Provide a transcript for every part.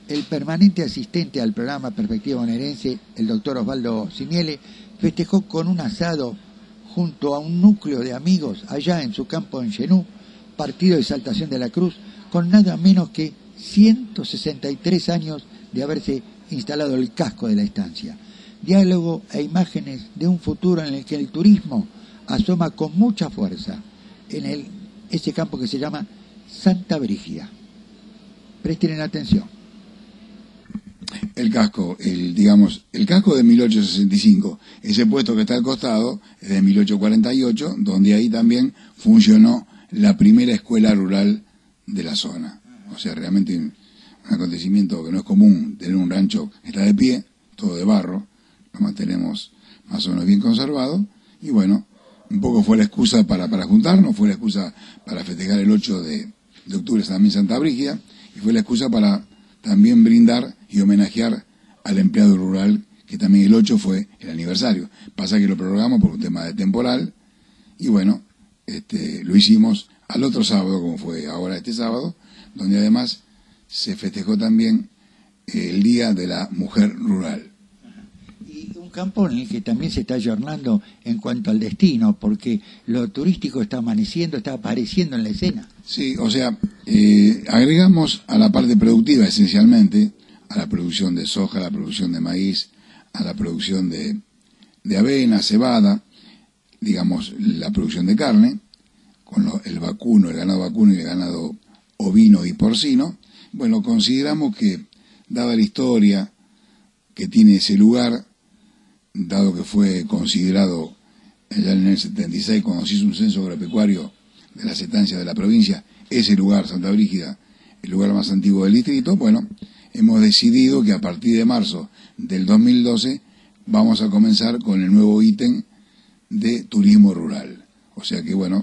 el permanente asistente al programa Perspectiva Bonaerense, el doctor Osvaldo Simiele, festejó con un asado junto a un núcleo de amigos allá en su campo en Xenú, partido de Exaltación de la Cruz, con nada menos que 163 años de haberse instalado el casco de la estancia. Diálogo e imágenes de un futuro en el que el turismo asoma con mucha fuerza en ese campo que se llama Santa Brígida. Presten atención. El casco, el casco de 1865, ese puesto que está al costado es de 1848, donde ahí también funcionó la primera escuela rural de la zona. O sea, realmente un acontecimiento que no es común tener un rancho que está de pie, todo de barro, lo mantenemos más o menos bien conservado, y bueno, un poco fue la excusa para juntarnos, fue la excusa para festejar el 8 de octubre también Santa Brígida, y fue la excusa para también brindar y homenajear al empleado rural, que también el 8 fue el aniversario. Pasa que lo prorrogamos por un tema de temporal, y bueno, lo hicimos al otro sábado, como fue ahora este sábado, donde además se festejó también el Día de la Mujer Rural. Y un campo en el que también se está ayornando en cuanto al destino, porque lo turístico está amaneciendo, está apareciendo en la escena. Sí, o sea, agregamos a la parte productiva esencialmente, a la producción de soja, a la producción de maíz, a la producción de avena, cebada, digamos, la producción de carne, con el vacuno, el ganado vacuno y el ganado ovino y porcino. Bueno, consideramos que, dada la historia que tiene ese lugar, dado que fue considerado ya en el 76, cuando se hizo un censo agropecuario de las estancias de la provincia, ese lugar, Santa Brígida, el lugar más antiguo del distrito, bueno, hemos decidido que a partir de marzo del 2012 vamos a comenzar con el nuevo ítem de turismo rural. O sea que, bueno,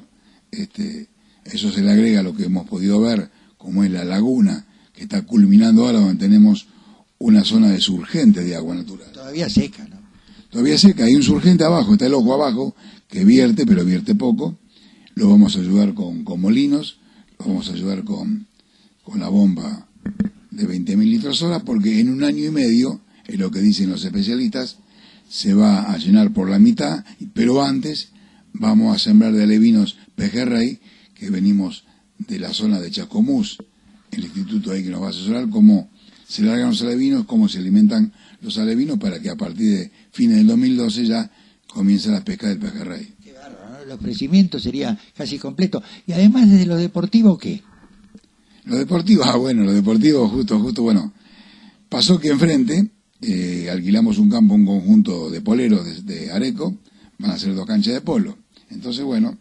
eso se le agrega a lo que hemos podido ver, como es la laguna, que está culminando ahora, donde tenemos una zona de surgente de agua natural. Todavía seca, ¿no? Todavía seca, hay un surgente abajo, está el ojo abajo, que vierte, pero vierte poco. Lo vamos a ayudar con molinos, lo vamos a ayudar con la bomba de 20.000 litros hora, porque en un año y medio, es lo que dicen los especialistas, se va a llenar por la mitad, pero antes vamos a sembrar de alevinos pejerrey, que venimos de la zona de Chascomús, el instituto ahí que nos va a asesorar, cómo se largan los alevinos, cómo se alimentan los alevinos, para que a partir de fines del 2012 ya comience la pesca del pejerrey. Qué bárbaro, ¿no? El ofrecimiento sería casi completo. Y además, desde lo deportivo, ¿qué? Lo deportivo, lo deportivo justo, bueno, pasó que enfrente alquilamos un campo, un conjunto de poleros de Areco, van a ser 2 canchas de polo. Entonces, bueno,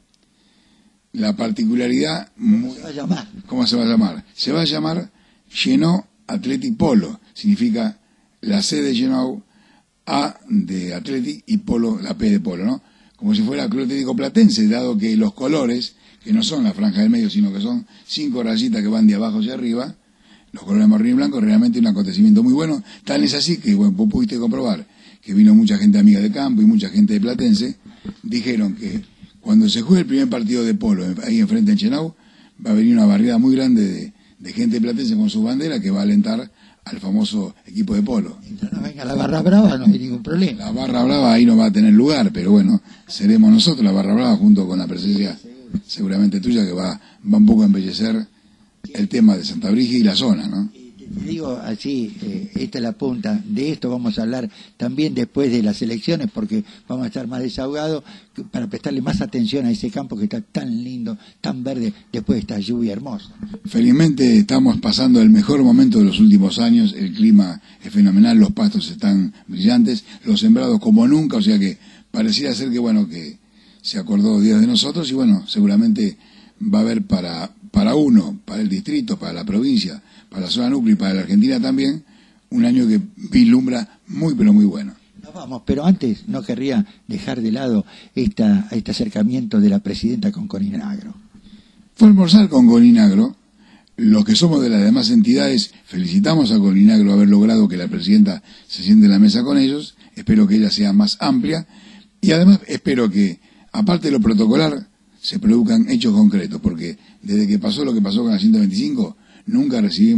la particularidad... ¿Cómo se va a llamar? ¿Cómo se va a llamar? Se va a llamar Xenó Athletic Polo, significa la C de Xenó, A de Athletic y Polo, la P de Polo, ¿no? Como si fuera Club Atlético Platense, dado que los colores, que no son la franja del medio, sino que son 5 rayitas que van de abajo hacia arriba, los colores marrón y blanco, realmente un acontecimiento muy bueno. Tal es así que, bueno, vos pudiste comprobar que vino mucha gente amiga de campo y mucha gente de Platense. Dijeron que cuando se juegue el primer partido de polo ahí enfrente en Xenau, va a venir una barriada muy grande de gente de Platense con su bandera, que va a alentar al famoso equipo de polo. Mientras no venga la barra brava, no hay ningún problema. La barra brava ahí no va a tener lugar, pero bueno, seremos nosotros la barra brava, junto con la presencia seguramente tuya, que va un poco a embellecer el tema de Santa Brígida y la zona, ¿no? Te digo así, esta es la punta. De esto vamos a hablar también después de las elecciones, porque vamos a estar más desahogados para prestarle más atención a ese campo que está tan lindo, tan verde, después de esta lluvia hermosa. Felizmente estamos pasando el mejor momento de los últimos años, el clima es fenomenal, los pastos están brillantes, los sembrados como nunca, o sea que pareciera ser que, bueno, que se acordó Dios de nosotros, y bueno, seguramente va a haber para uno, para el distrito, para la provincia, para la zona núcleo y para la Argentina también, un año que vislumbra muy pero muy bueno. Nos vamos, pero antes no querría dejar de lado este acercamiento de la presidenta con Coninagro. Fue a almorzar con Coninagro. Los que somos de las demás entidades felicitamos a Coninagro haber logrado que la presidenta se siente en la mesa con ellos. Espero que ella sea más amplia, y además espero que, aparte de lo protocolar, se produzcan hechos concretos, porque desde que pasó lo que pasó con la 125, nunca recibimos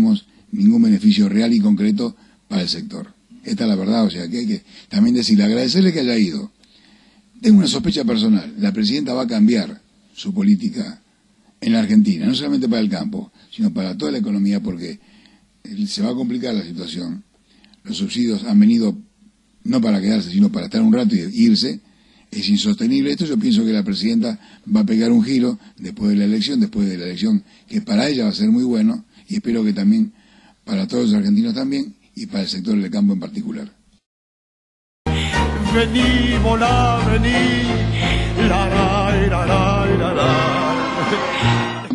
ningún beneficio real y concreto para el sector. Esta es la verdad, o sea que hay que también decirle, agradecerle que haya ido. Tengo una sospecha personal, la presidenta va a cambiar su política en la Argentina, no solamente para el campo, sino para toda la economía, porque se va a complicar la situación. Los subsidios han venido no para quedarse, sino para estar un rato y irse. Es insostenible esto. Yo pienso que la presidenta va a pegar un giro después de la elección que para ella va a ser muy bueno, y espero que también para todos los argentinos también, y para el sector del campo en particular. Vení, volá, vení, la, la, la, la.